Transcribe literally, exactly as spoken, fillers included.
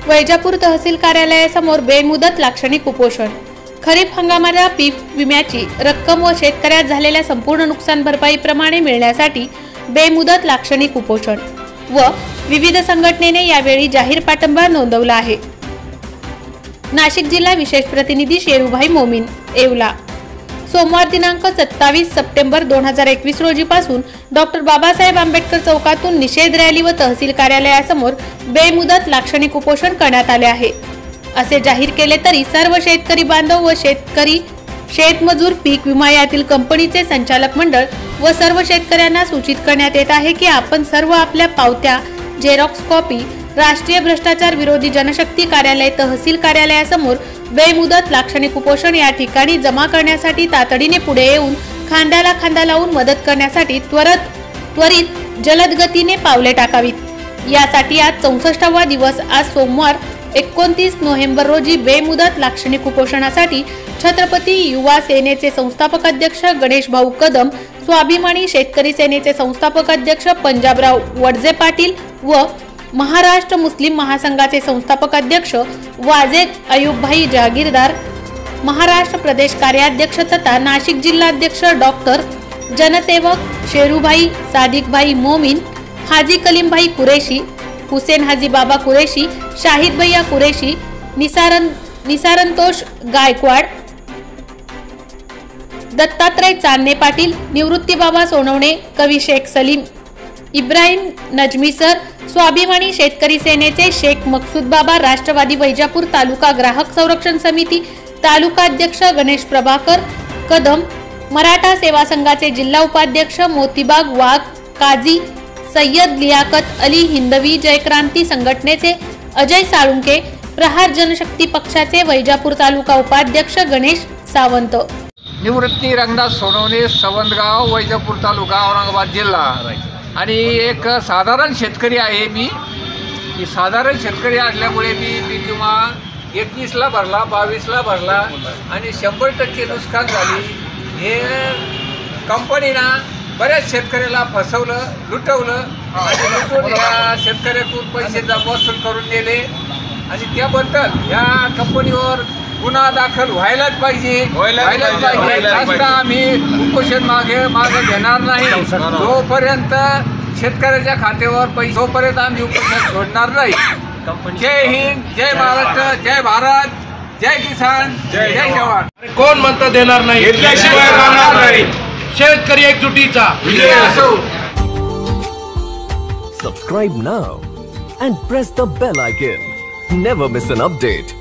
वैजापूर तहसील कार्यालयासमोर बेमुदत लाक्षणिक उपोषण। खरीप हंगामाच्या पीक विम्याची रक्कम व शेतकऱ्यास झालेल्या संपूर्ण नुकसान भरपाई प्रमाणे मिळण्यासाठी बेमुदत लाक्षणिक उपोषण व विविध संघटनेने यावेळी जाहीर पाठिंबा नोंदवला आहे। नाशिक जिल्हा विशेष प्रतिनिधी शेरूभाई मोमीन, येवला। सोमवार दिनांक सत्तावीस सप्टेंबर दोन हजार एकवीस रोजी पासून डॉक्टर बाबासाहेब आंबेडकर चौकातून निषेध रॅली व तहसील कार्यालयासमोर बेमुदत लाक्षणिक उपोषण करण्यात आले आहे। असे जाहीर केले तरी सर्व शेतकरी बांधव व शेतकरी शेतमजूर पीक विमा यातील कंपनीचे संचालक मंडळ व सर्व शेतकऱ्यांना सूचित करण्यात येत आहे की आपण सर्व आपल्या पावत्या, झेरॉक्स कॉपी राष्ट्रीय भ्रष्टाचार विरोधी जनशक्ती कार्यालय तहसील कार्यालयासमोर बेमुदत लाक्षणिक उपोषण या ठिकाणी जमा करण्यासाठी तातडीने पुढे येऊन खांद्याला खांदा लावून मदत करण्यासाठी त्वरित त्वरित जलद गतीने पावले टाकावीत। यासाठी आज चौसष्टावा दिवस आज सोमवार एकोणतीस नोव्हेंबर रोजी बेमुदत लाक्षणिक उपोषणासाठी छत्रपती युवा सेनेचे संस्थापक अध्यक्ष गणेश भाऊ कदम, स्वाभिमानी शेतकरी सेनेचे संस्थापक अध्यक्ष पंजाबराव वडजे पाटील व महाराष्ट्र मुस्लिम महासंघाचे संस्थापक अध्यक्ष वाजेद अयुबभाई जहागीरदार, महाराष्ट्र प्रदेश कार्याध्यक्ष तथा नाशिक जिल्हाध्यक्ष डॉक्टर जनसेवक शेरूभाई सादिकभाई मोमीन, हाजी कलीमभाई कुरेशी, हुसेन हाजी बाबा कुरेशी, शाहिद भैया कुरेशी, निसारन निसारंतोष गायकवाड, दत्तात्रय चांदणे पाटील, निवृत्ती बाबा सोनवणे, कवी शेख सलीम, इब्राहिम नजमी सर, स्वाभिमानी शेतकरी सेनेचे शेख मकसूद बाबा, राष्ट्रवादी वैजापूर तालुका ग्राहक संरक्षण समिती तालुका अध्यक्ष गणेश प्रभाकर कदम, मराठा सेवा संघाचे जिल्हा उपाध्यक्ष मोतीबाग वाघ, काजी सय्यद लियाकत अली हिंदवी जयक्रांती संघटनेचे अजय साळुंके, प्रहार जनशक्ती पक्षाचे वैजापूर तालुका उपाध्यक्ष गणेश सावंत। निवृत्ती रंगनाथ सोनवणे, सवंतगाव, वैजापूर तालुका, औरंगाबाद जिल्हा। आणि एक साधारण शेतकरी आहे मी की साधारण शेतकरी असल्यामुळे मी पीक विमा एकवीसला भरला, बावीसला भरला आणि शंभर टक्के नुकसान झाली। हे कंपनीनं बऱ्याच शेतकऱ्याला फसवलं, लुटवलं आणि लुटून या शेतकऱ्याकडून पैसे वसूल करून नेले आणि त्याबद्दल या कंपनीवर गुन्हा दाखल व्हायलाच पाहिजे व्हायलाच पाहिजे आम्ही उपोषण मागे मागे घेणार नाही। जोपर्यंत शेतकऱ्याच्या खात्यावर पैसे तोपर्यंत आम्ही उपोषण सोडणार नाही। जय हिंद, जय महाराष्ट्र, जय भारत, जय किसान, जय जवान। कोण म्हणतं देणार नाही, घेतल्याशिवाय राहणार नाही। शेतकरी एकजुटीचा विजय असो। Subscribe now and press the bell icon. Never miss an update.